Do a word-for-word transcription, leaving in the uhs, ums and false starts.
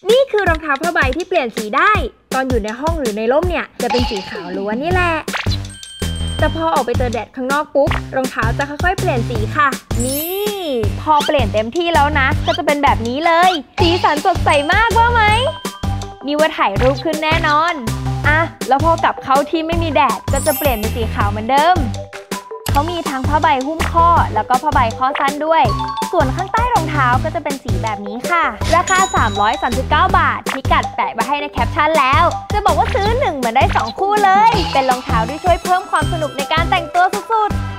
นี่คือรองเท้าผ้าใบที่เปลี่ยนสีได้ตอนอยู่ในห้องหรือในร่มเนี่ยจะเป็นสีขาวล้วนนี่แหละแต่พอออกไปเจอแดดข้างนอกปุ๊บรองเท้าจะค่อยๆเปลี่ยนสีค่ะนี่พอเปลี่ยนเต็มที่แล้วนะก็จะเป็นแบบนี้เลยสีสันสดใสมากว่าไหมนี่ว่าถ่ายรูปขึ้นแน่นอนอ่ะแล้วพอกลับเข้าที่ไม่มีแดดก็จะเปลี่ยนเป็นสีขาวเหมือนเดิมเขามีทั้งผ้าใบหุ้มข้อแล้วก็ผ้าใบข้อสั้นด้วยส่วนข้างใต้รองเท้าก็จะเป็นสีแบบนี้ค่ะราคาสามร้อยสามสิบเก้าบาทพิกัดแปะไว้ให้ในแคปชั่นแล้วจะบอกว่าซื้อหนึ่งเหมือนได้สองคู่เลยเป็นรองเท้าที่ช่วยเพิ่มความสนุกในการแต่งตัวสุดๆ